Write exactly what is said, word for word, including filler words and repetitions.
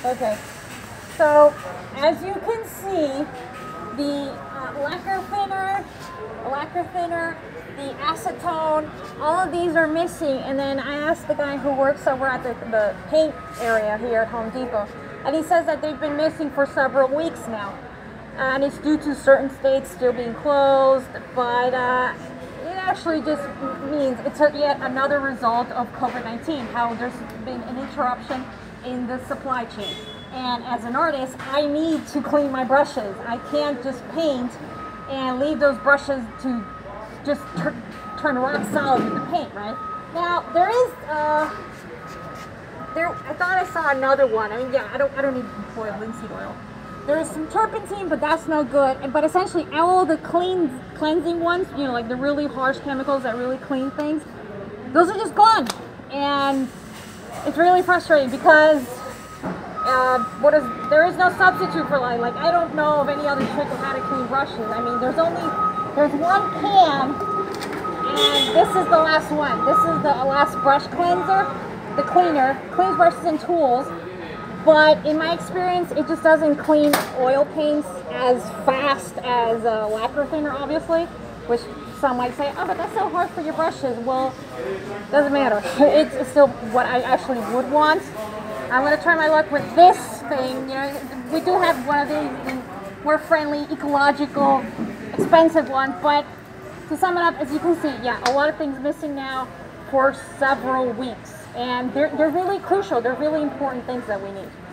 Okay. So, as you can see, the uh, lacquer thinner, lacquer thinner, the acetone, all of these are missing. And then I asked the guy who works over at the, the paint area here at Home Depot, and he says that they've been missing for several weeks now. And it's due to certain states still being closed, but uh, it actually just means it's yet another result of COVID nineteen, how there's been an interruption in the supply chain. And as an artist, I need to clean my brushes. I can't just paint and leave those brushes to just tur turn rock solid with the paint, right? Now, there is, uh, there. I thought I saw another one. I mean, yeah, I don't, I don't need oil, linseed oil. There is some turpentine, but that's no good. But essentially, all the clean, cleansing ones, you know, like the really harsh chemicals that really clean things, those are just gone. And it's really frustrating because uh, what is there is no substitute for like, like I don't know of any other trick of how to clean brushes. I mean, there's only, there's one can, and this is the last one. This is the last brush cleanser, the cleaner, cleans brushes and tools. But in my experience, it just doesn't clean oil paints as fast as a lacquer thinner, obviously, which some might say, oh, but that's so hard for your brushes. Well, doesn't matter. It's still what I actually would want. I'm going to try my luck with this thing. You know, we do have one of these more friendly, ecological, expensive ones, but to sum it up, as you can see, yeah, a lot of things missing now for several weeks. And they're, they're really crucial. They're really important things that we need.